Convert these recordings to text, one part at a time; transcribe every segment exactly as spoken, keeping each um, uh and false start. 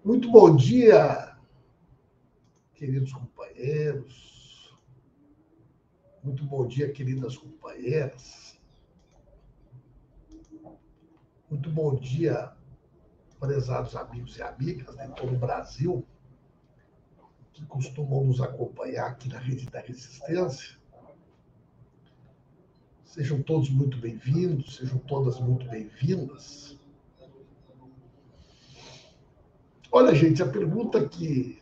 Muito bom dia, queridos companheiros. Muito bom dia, queridas companheiras. Muito bom dia, prezados amigos e amigas de todo o Brasil, que costumam nos acompanhar aqui na Rede da Resistência. Sejam todos muito bem-vindos, sejam todas muito bem-vindas. Olha, gente, a pergunta que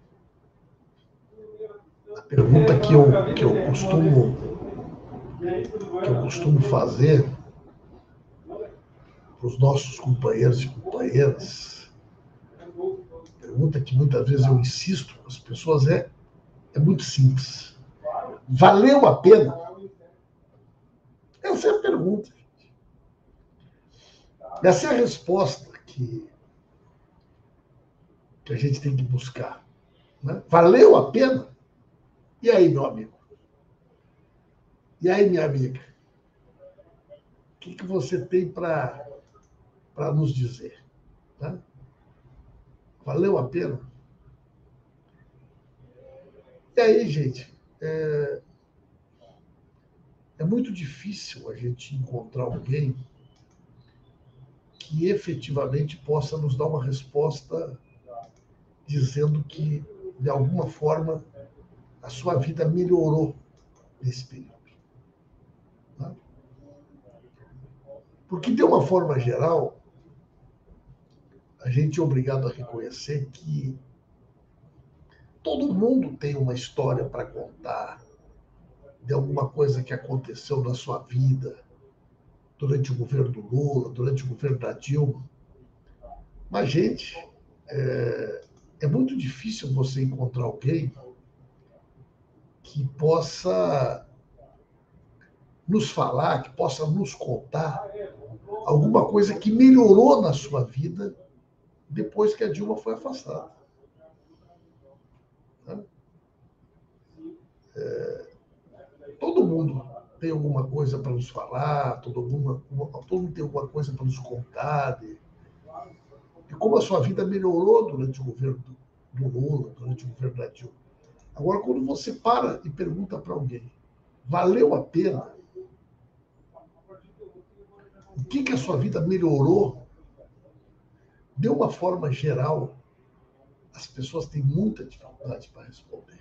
a pergunta que eu, que eu costumo que eu costumo fazer para os nossos companheiros e companheiras, pergunta que muitas vezes eu insisto com as pessoas é, é muito simples. Valeu a pena? Essa é a pergunta. Essa é a resposta que, que a gente tem que buscar. Né? Valeu a pena? E aí, meu amigo? E aí, minha amiga? O que, que você tem para nos dizer? Né? Valeu a pena? E aí, gente, é, é muito difícil a gente encontrar alguém que efetivamente possa nos dar uma resposta dizendo que, de alguma forma, a sua vida melhorou nesse período. Né? Porque, de uma forma geral, a gente é obrigado a reconhecer que todo mundo tem uma história para contar de alguma coisa que aconteceu na sua vida durante o governo do Lula, durante o governo da Dilma. Mas, gente, é, é muito difícil você encontrar alguém que possa nos falar, que possa nos contar alguma coisa que melhorou na sua vida depois que a Dilma foi afastada. É, todo mundo tem alguma coisa para nos falar, todo mundo, todo mundo tem alguma coisa para nos contar de, de como a sua vida melhorou durante o governo do, do Lula, durante o governo da Dilma. Agora, quando você para e pergunta para alguém, valeu a pena? O que, que a sua vida melhorou? De uma forma geral, as pessoas têm muita dificuldade para responder.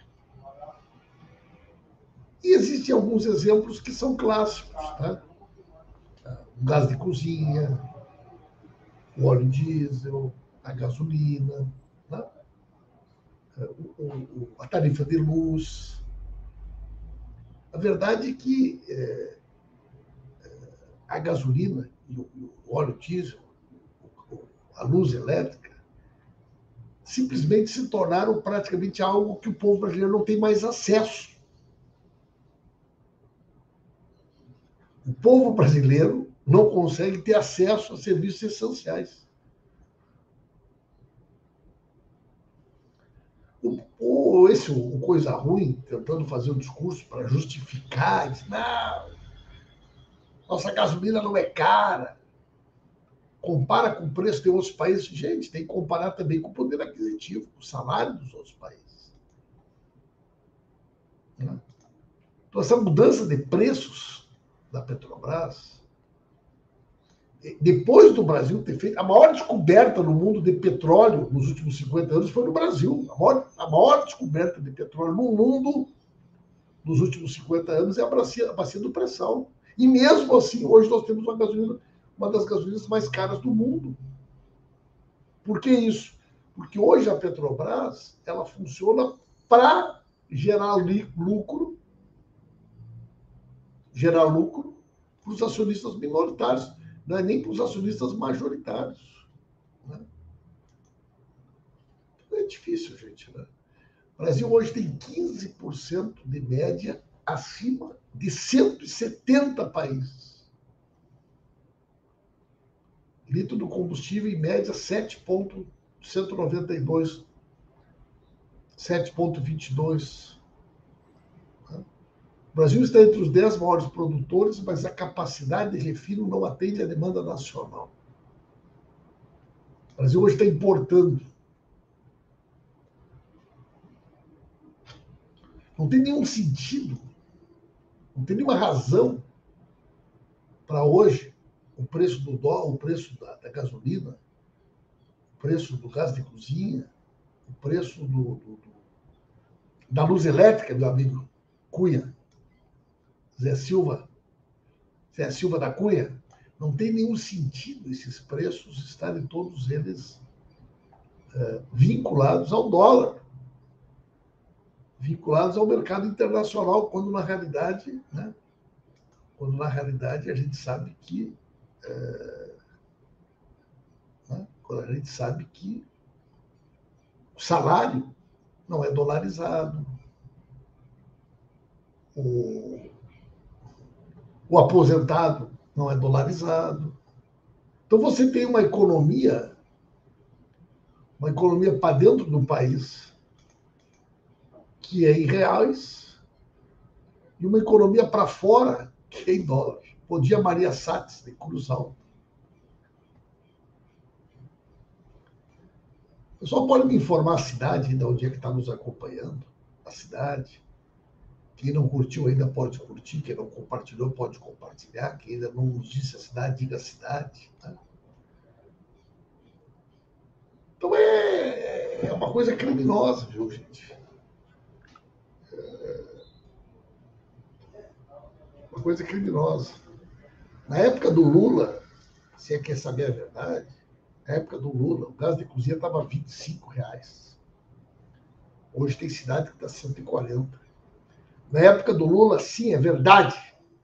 E existem alguns exemplos que são clássicos. Tá? O gás de cozinha, o óleo diesel, a gasolina, tá? o, o, a tarifa de luz. A verdade é que é, a gasolina e o, o óleo diesel, a luz elétrica, simplesmente se tornaram praticamente algo que o povo brasileiro não tem mais acesso. O povo brasileiro não consegue ter acesso a serviços essenciais. O, o, esse o Coisa Ruim, tentando fazer um discurso para justificar, diz, não, nossa gasolina não é cara. Compara com o preço de outros países. Gente, tem que comparar também com o poder aquisitivo, com o salário dos outros países. Então, essa mudança de preços da Petrobras, depois do Brasil ter feito a maior descoberta no mundo de petróleo nos últimos cinquenta anos foi no Brasil. A maior, a maior descoberta de petróleo no mundo nos últimos cinquenta anos é a bacia, a bacia do pré-sal. E mesmo assim, hoje nós temos uma gasolina, uma das gasolinas mais caras do mundo. Por que isso? Porque hoje a Petrobras ela funciona para gerar lucro, gerar lucro para os acionistas minoritários, não é nem para os acionistas majoritários. Né? É difícil, gente. Né? O Brasil hoje tem quinze por cento de média acima de cento e setenta países. Litro do combustível, em média, sete vírgula cento e noventa e dois, sete vírgula vinte e dois. O Brasil está entre os dez maiores produtores, mas a capacidade de refino não atende à demanda nacional. O Brasil hoje está importando Não tem nenhum sentido, não tem nenhuma razão para hoje o preço do dólar, o preço da, da gasolina, o preço do gás de cozinha, o preço do, do, do, da luz elétrica, meu amigo Cunha, Zé Silva, Zé Silva da Cunha, não tem nenhum sentido esses preços estarem todos eles é, vinculados ao dólar, vinculados ao mercado internacional, quando na realidade, né, quando na realidade a gente sabe que é, né, quando a gente sabe que o salário não é dolarizado, o, o aposentado não é dolarizado. Então você tem uma economia, uma economia para dentro do país que é em reais e uma economia para fora que é em dólar. Bom dia, Maria Satz, de Cruzal. O pessoal pode me informar a cidade ainda onde é que está nos acompanhando? A cidade. Quem não curtiu ainda pode curtir, quem não compartilhou pode compartilhar, quem ainda não nos disse a cidade, diga a cidade. Tá? Então é, é uma coisa criminosa, viu, gente? É uma coisa criminosa. Na época do Lula, se é quer saber a verdade, na época do Lula, o gás de cozinha estava vinte e cinco reais. Hoje tem cidade que está cento e quarenta. Na época do Lula, sim, é verdade.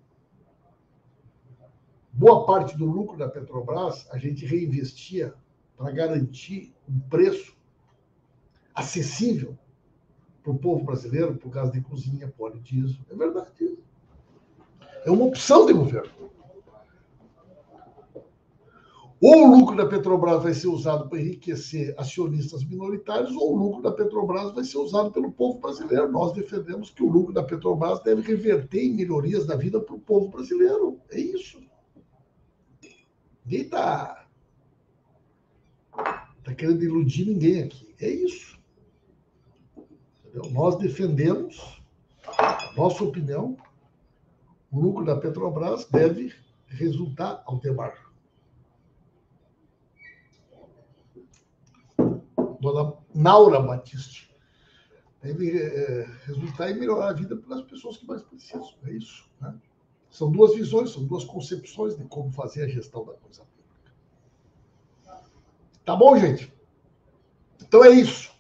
Boa parte do lucro da Petrobras a gente reinvestia para garantir um preço acessível para o povo brasileiro, para o gás de cozinha, para o óleo diesel. É verdade isso. É uma opção de governo. Ou o lucro da Petrobras vai ser usado para enriquecer acionistas minoritários, ou o lucro da Petrobras vai ser usado pelo povo brasileiro. Nós defendemos que o lucro da Petrobras deve reverter em melhorias da vida para o povo brasileiro. É isso. Ninguém está tá querendo iludir ninguém aqui. É isso. Entendeu? Nós defendemos, a nossa opinião, o lucro da Petrobras deve resultar, Aldemar. Dona Naura Batiste, deve é, resultar em melhorar a vida para as pessoas que mais precisam. É isso. Né? São duas visões, são duas concepções de como fazer a gestão da coisa pública. Tá bom, gente? Então é isso.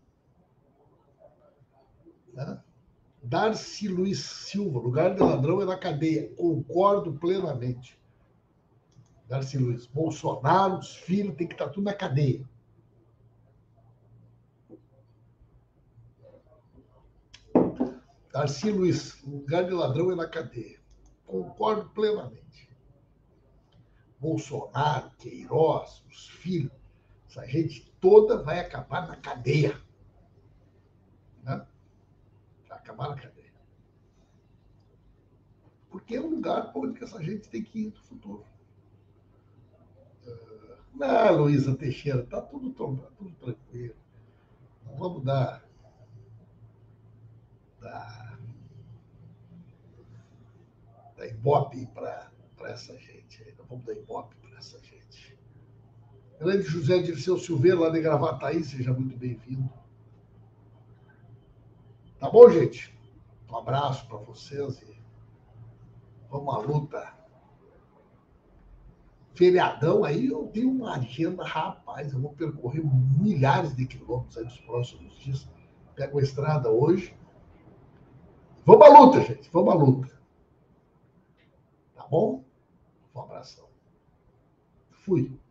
Né? Darcy Luiz Silva, lugar de ladrão é na cadeia. Concordo plenamente. Darcy Luiz, Bolsonaro, os filhos, tem que estar tudo na cadeia. Darcy Luiz, lugar de ladrão é na cadeia. Concordo plenamente. Bolsonaro, Queiroz, os filhos, essa gente toda vai acabar na cadeia. Né? Vai acabar na cadeia. Porque é um lugar onde essa gente tem que ir no futuro. Não, Luísa Teixeira, está tudo, tá tudo tranquilo. Não vamos dar, dar, dar ibope para essa gente. Não vamos dar ibope para essa gente. Grande José Dirceu Silveira, lá de Gravataí, seja muito bem-vindo. Tá bom, gente? Um abraço para vocês e vamos à luta. Feriadão aí, eu tenho uma agenda, rapaz, eu vou percorrer milhares de quilômetros aí nos próximos dias. Pego a estrada hoje. Vamos à luta, gente, vamos à luta. Tá bom? Um abração. Fui.